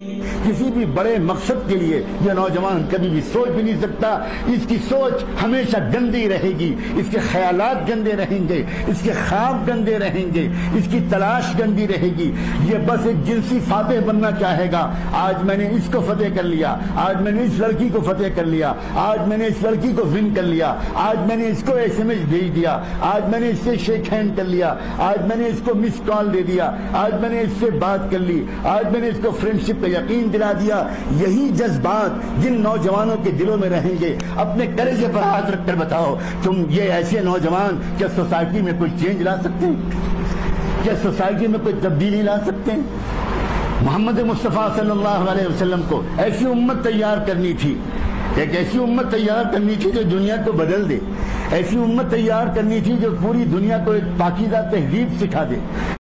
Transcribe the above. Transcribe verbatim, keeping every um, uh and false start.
किसी भी बड़े मकसद के लिए यह नौजवान कभी भी सोच भी नहीं सकता। इसकी सोच हमेशा गंदी रहेगी, इसके ख्यालात गंदे रहेंगे, इसके ख्वाब गंदे रहेंगे, इसकी तलाश गंदी रहेगी। ये बस एक जिनसी फातेह बनना चाहेगा। आज मैंने इसको फतेह कर लिया, आज मैंने इस लड़की को फतेह कर लिया, आज मैंने इस लड़की को विन कर लिया, आज मैंने इसको एसएमएस भेज दिया, आज मैंने इससे शेक हैंड कर लिया, आज मैंने इसको मिस कॉल दे दिया, आज मैंने इससे बात कर ली, आज मैंने इसको फ्रेंडशिप का यकीन दिला दिया। यही जज्बात जिन नौजवानों के दिलों में रहेंगे, अपने कलेजे पर हाथ रखकर बताओ, तुम ये ऐसे नौजवान क्या सोसाइटी में कोई चेंज ला सकते हैं? क्या सोसाइटी में कोई तब्दीली ला सकते हैं? मोहम्मद मुस्तफ़ा सल्लल्लाहु अलैहि वसल्लम को ऐसी उम्मत तैयार करनी थी, एक ऐसी उम्मत तैयार करनी थी जो दुनिया को बदल दे, ऐसी उम्मत तैयार करनी थी जो पूरी दुनिया को एक पाकीज़ा तहज़ीब सिखा दे।